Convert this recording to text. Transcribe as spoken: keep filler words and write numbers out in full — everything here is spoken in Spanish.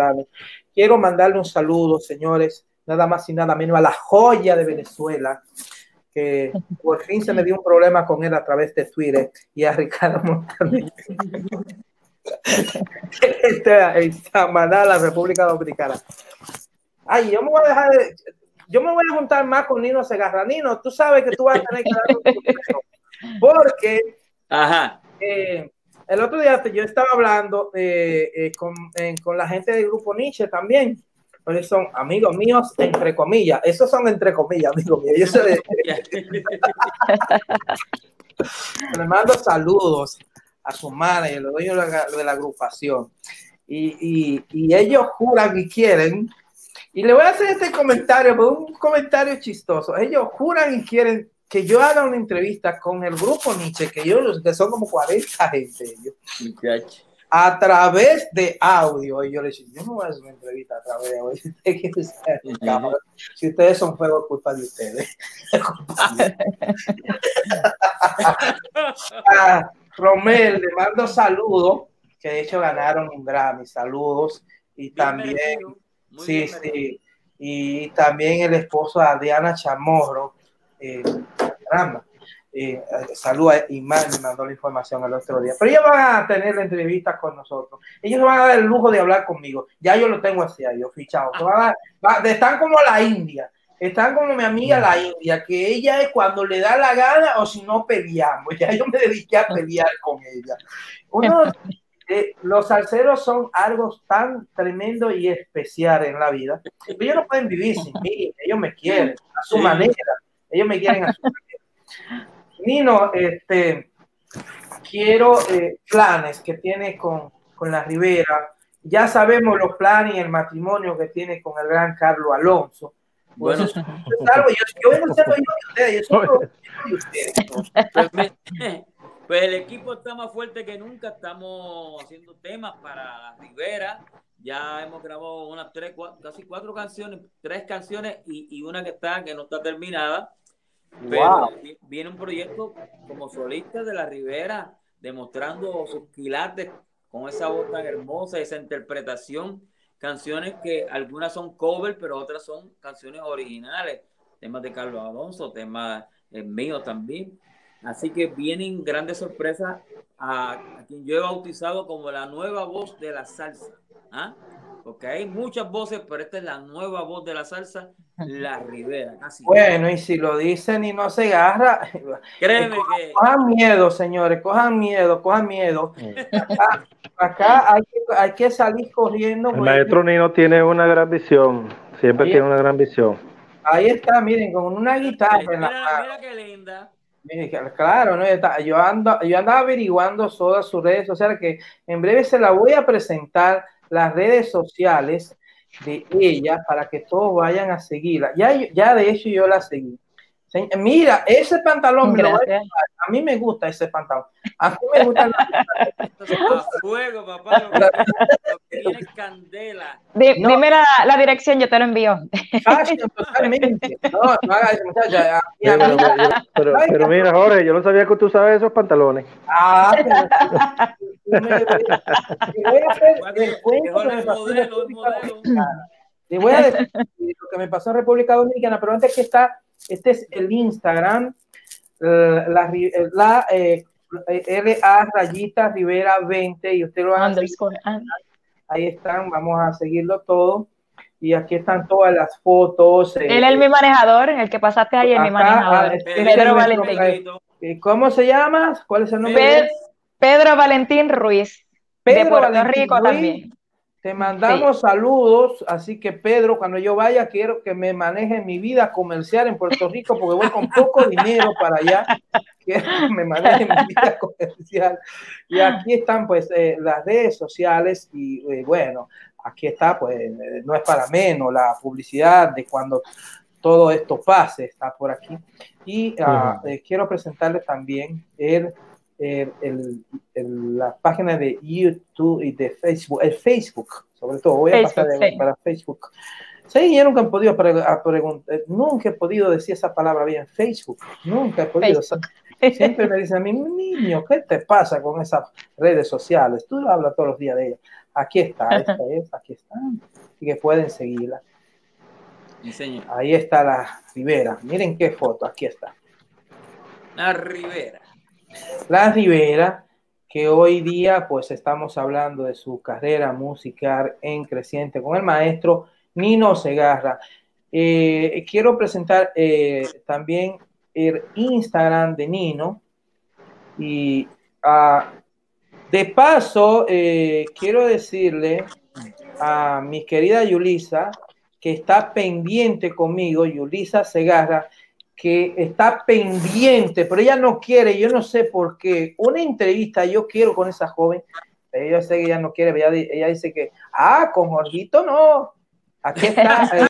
venezolanos. Quiero mandarle un saludo, señores, nada más y nada menos a la joya de Venezuela, que por fin se me dio un problema con él a través de Twitter, y a Ricardo Montaner. Esta, esta Maná, la República Dominicana. Ay, yo me voy a dejar de, yo me voy a juntar más con Nino Segarra. Nino, tú sabes que tú vas a tener que dar un consejo, porque Ajá. Eh, el otro día yo estaba hablando eh, eh, con, eh, con la gente del grupo Nietzsche también, pues son amigos míos, entre comillas. Esos son entre comillas, amigos míos. Yo soy de... Le mando saludos a su manager, los dueños de la, de la agrupación. Y, y, y ellos juran y quieren. Y le voy a hacer este comentario, un comentario chistoso. Ellos juran y quieren que yo haga una entrevista con el grupo Nietzsche, que, yo, que son como cuarenta gente ellos, a través de audio. Y yo le dije, yo no voy a hacer una entrevista a través de audio. Uh-huh. Si ustedes son fuego, culpa de ustedes. A Romel, le mando saludos, que de hecho ganaron un Grammy. Saludos. Y bien también, sí, sí. Y también el esposo de Adriana Chamorro. Eh, eh, salud a Imán, me mandó la información el otro día, pero ellos van a tener la entrevista con nosotros, ellos van a dar el lujo de hablar conmigo, ya yo lo tengo así, yo fichado, van a, van, están como la India, están como mi amiga la India, que ella es cuando le da la gana o si no peleamos, ya yo me dediqué a pelear con ella. Uno, eh, los salseros son algo tan tremendo y especial en la vida, ellos no pueden vivir sin mí, ellos me quieren a su sí. manera. Ellos me quieren a su manera. Nino, este, quiero eh, planes que tiene con, con la Rivera. Ya sabemos los planes y el matrimonio que tiene con el gran Carlos Alonso. Pues bueno, eso es algo, yo, yo vengo siendo yo de ustedes, yo soy de ustedes. Pues, me, pues el equipo está más fuerte que nunca. Estamos haciendo temas para la Rivera. Ya hemos grabado unas tres, cuatro, casi cuatro canciones, tres canciones y, y una que está que no está terminada. Pero wow. Viene un proyecto como solista de la Rivera, demostrando sus quilates con esa voz tan hermosa, esa interpretación. Canciones que algunas son cover, pero otras son canciones originales. Temas de Carlos Alonso, temas eh, míos también. Así que vienen grandes sorpresas a, a quien yo he bautizado como la nueva voz de la salsa. ¿Ah? Porque hay muchas voces, pero esta es la nueva voz de la salsa, la Rivera. Casi bueno, y si lo dicen y no se agarra, créeme cojan, que... cojan miedo, señores, cojan miedo, cojan miedo. Acá, acá hay, que, hay que salir corriendo. El maestro Nino tiene una gran visión, siempre ahí, tiene una gran visión. Ahí está, miren, con una guitarra mira, en la mira, mano. Mira qué linda. Claro, ¿no? Yo, ando, yo andaba averiguando todas sus redes sociales, que en breve se la voy a presentar las redes sociales de ella para que todos vayan a seguirla. Ya, ya de hecho yo la seguí. Mira, ese pantalón me lo voy a, a mí me gusta ese pantalón. A mí me gusta. Esto es a fuego, papá. Lo que, lo que tiene candela. D no. Dime la, la dirección, yo te lo envío. Fashion, totalmente. No, no hagas eso, muchacha. Pero, pero, pero, pero mira, Jorge, yo no sabía que tú sabes esos pantalones. Ah, pero, me, me voy a hacer el cuento que me pasó en República Dominicana. Le voy a decir lo que me pasó en República Dominicana, pero antes que está, este es el Instagram, la, la eh, L A rayita Rivera veinte, y usted lo va a seguir. Ahí están, vamos a seguirlo todo. Y aquí están todas las fotos. Eh, Él es mi manejador, el que pasaste ayer, acá, mi manejador. Este, Pedro Valentín. ¿Cómo se llama? ¿Cuál es el nombre? Pedro, Pedro Valentín Ruiz. Pedro de Puerto Valentín Rico Ruiz, también. Te mandamos sí. saludos, así que Pedro, cuando yo vaya, quiero que me maneje mi vida comercial en Puerto Rico, porque voy con poco dinero para allá, quiero que me maneje mi vida comercial. Y aquí están pues eh, las redes sociales y eh, bueno, aquí está pues, eh, no es para menos, la publicidad de cuando todo esto pase, está por aquí. Y uh, uh-huh. eh, quiero presentarles también el El, el, el, la página de YouTube y de Facebook, el Facebook, sobre todo, voy a Facebook, pasar de, sí. para Facebook. Sí, yo nunca he podido preguntar, nunca he podido decir esa palabra bien, Facebook, nunca he podido. Siempre me dicen a mí, niño, ¿qué te pasa con esas redes sociales? Tú hablas todos los días de ellas. Aquí está, esta es, aquí está. Así que pueden seguirla. Sí, señor. Ahí está la Rivera. Miren qué foto, aquí está. La Rivera. La Rivera, que hoy día pues estamos hablando de su carrera musical en creciente con el maestro Nino Segarra. Eh, quiero presentar eh, también el Instagram de Nino y uh, de paso eh, quiero decirle a mi querida Yulisa que está pendiente conmigo, Yulisa Segarra, que está pendiente, pero ella no quiere, yo no sé por qué, una entrevista yo quiero con esa joven, pero yo sé que ella no quiere, ella, ella dice que, ah, con Jorgito no, aquí está. Eh,